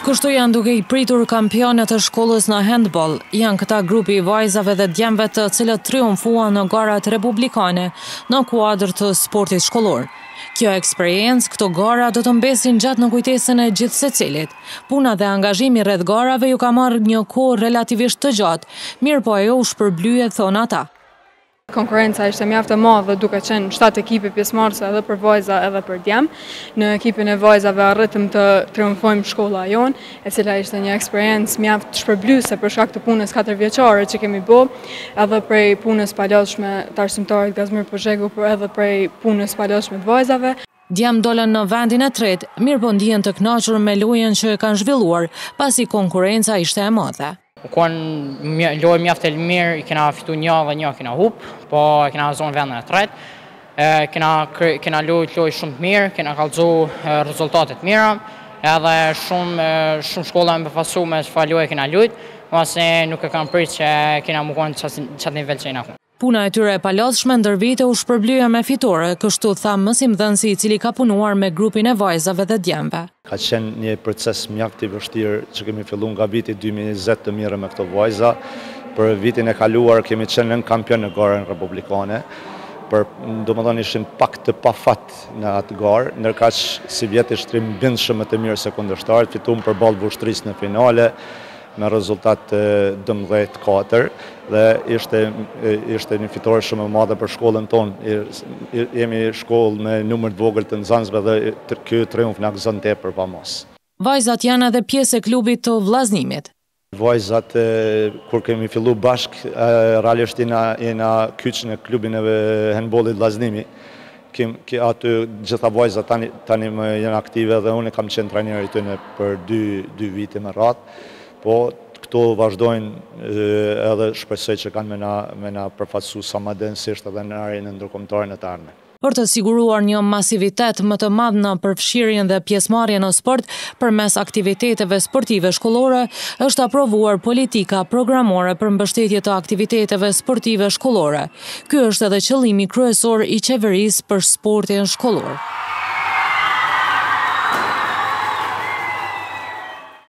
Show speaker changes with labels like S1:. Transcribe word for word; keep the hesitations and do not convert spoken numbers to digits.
S1: Kështu janë duke i pritur kampionët e shkollës në hendboll. Janë këta grupi i vajzave dhe djemve të cilët triumfuan në garat republikane në kuadër të sportit shkollor. Kjo eksperiencë, këto gara do të mbesin gjatë në kujtesën e gjithë secilit. Puna dhe angazhimi rreth garave ju ka marrë një kohë relativisht të gjatë, mirë po ajo u shpërblyet, thonë ata.
S2: Konkurenca ishte mjaft e madhe duke qenë shtatë ekipe pjesëmarrëse edhe për vajza edhe për djem. Në ekipin e vajzave arritëm të triumfojmë shkolla jonë, e cila ishte një eksperiencë mjaft shpërblyese për shkak të punës katërvjeçare që kemi bë, edhe prej punës palashme të arsimtarit Gazmir Pozhegu, por edhe prej punës palashme të vajzave.
S1: Djem dolën në vendin e tretë, mirë po ndihen të kënaqur me lojën që e kanë zhvilluar, pasi konkurenca ishte e madhe.
S3: Konë lojë mjaft e mirë, i kena fitu një dhe një kena hup, po kena zonë vendin e tretë, kena, kena lojë lojë shumë të mirë, kena kallëzu rezultatet mira, edhe shumë, shumë shkolla më befasu me çfarë lojë kena lujtë, mase nuk e kam pritë që kena më konë qatë nivel që jena konë.
S1: Puna e tyre e palodhshme ndër vite u shpërblye me fitore, kështu tha mësimdhënësi i cili ka punuar me grupin e vajzave dhe djemve.
S4: Ka qenë një proces mjaft i vështirë që kemi filluar nga viti dy mijë e njëzet të mirë me këto vajza. Për vitin e kaluar kemi qenë nën kampion në garën republikane. Për domethënë ishim pak të pafat në atë garë, ndërkaq si vjet ishte mbindshëm të mirë se kundërshtarët, fituam përballë Vushtrisë në finale me rezultat dëmbëdhjetë katër dhe ishte, ishte një fitore shumë e madhe për shkollën tonë. Jemi shkollë me numër të vogël të nxënësve dhe ky triumf na gëzon tepër pa mos.
S1: Vajzat janë edhe pjesë e klubit të vllazнимit.
S4: Vajzat, kur kemi fillu bashk, realisht jena, jena kyç në klubin e hendbollit vllaznimi. Aty gjitha vajzat tani, tani më janë aktive dhe unë kam qenë trajneri i tyre për dy, dy vite me radhë. Po këto vazhdojnë edhe shpresoj që kanë me na, me na përfaqësu sa më densisht edhe në arenën ndërkombëtare në të ardhmen.
S1: Për të siguruar një masivitet më të madh në përfshirjen dhe pjesëmarrjen në sport përmes aktiviteteve sportive shkollore, është aprovuar politika programore për mbështetje të aktiviteteve sportive shkollore. Ky është edhe qëllimi kryesor i qeverisë për sportin shkollor.